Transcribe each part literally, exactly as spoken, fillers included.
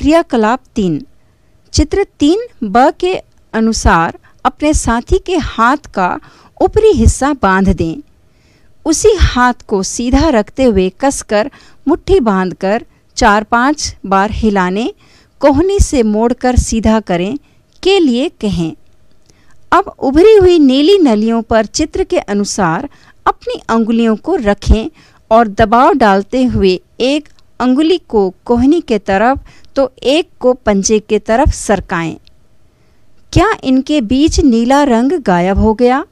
क्रियाकलाप तीन। चित्र तीन ब के अनुसार अपने साथी के हाथ का ऊपरी हिस्सा बांध दें। उसी हाथ को सीधा रखते हुए कसकर मुट्ठी बांधकर चार पांच बार हिलाने, कोहनी से मोड़कर सीधा करें के लिए कहें। अब उभरी हुई नीली नलियों पर चित्र के अनुसार अपनी अंगुलियों को रखें और दबाव डालते हुए एक अंगुली को कोहनी के तरफ तो एक को पंजे के तरफ सरकाएं। क्या इनके बीच नीला रंग गायब हो गया?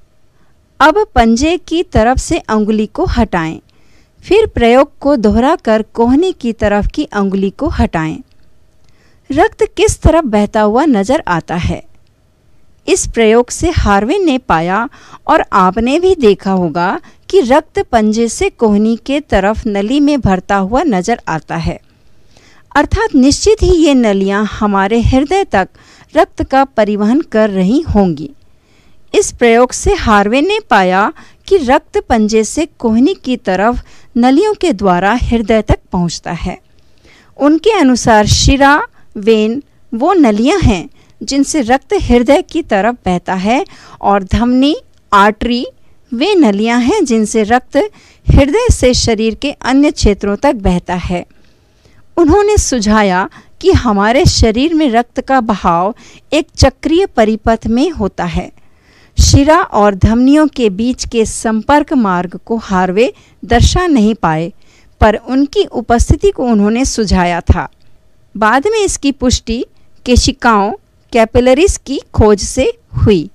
अब पंजे की तरफ से अंगुली को हटाएं। फिर प्रयोग को दोहराकर कोहनी की तरफ की अंगुली को हटाएं। रक्त किस तरफ बहता हुआ नजर आता है? इस प्रयोग से हार्वे ने पाया और आपने भी देखा होगा कि रक्त पंजे से कोहनी के तरफ नली में भरता हुआ नजर आता है। अर्थात निश्चित ही ये नलियां हमारे हृदय तक रक्त का परिवहन कर रही होंगी। इस प्रयोग से हार्वे ने पाया कि रक्त पंजे से कोहनी की तरफ नलियों के द्वारा हृदय तक पहुंचता है। उनके अनुसार शिरा, वेन वो नलियां हैं जिनसे रक्त हृदय की तरफ बहता है और धमनी, आर्टरी वे नलियां हैं जिनसे रक्त हृदय से शरीर के अन्य क्षेत्रों तक बहता है। उन्होंने सुझाया कि हमारे शरीर में रक्त का बहाव एक चक्रीय परिपथ में होता है। शिरा और धमनियों के बीच के संपर्क मार्ग को हार्वे दर्शा नहीं पाए, पर उनकी उपस्थिति को उन्होंने सुझाया था। बाद में इसकी पुष्टि केशिकाओं कैपिलरीज की खोज से हुई।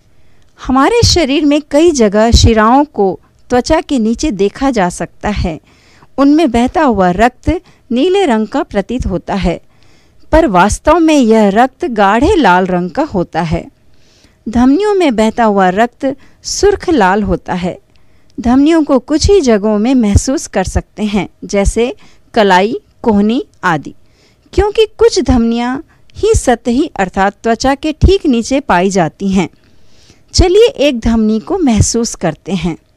हमारे शरीर में कई जगह शिराओं को त्वचा के नीचे देखा जा सकता है। उनमें बहता हुआ रक्त नीले रंग का प्रतीत होता है, पर वास्तव में यह रक्त गाढ़े लाल रंग का होता है। धमनियों में बहता हुआ रक्त सुर्ख लाल होता है। धमनियों को कुछ ही जगहों में महसूस कर सकते हैं, जैसे कलाई, कोहनी आदि, क्योंकि कुछ धमनियां ही सतही अर्थात त्वचा के ठीक नीचे पाई जाती हैं। चलिए एक धमनी को महसूस करते हैं।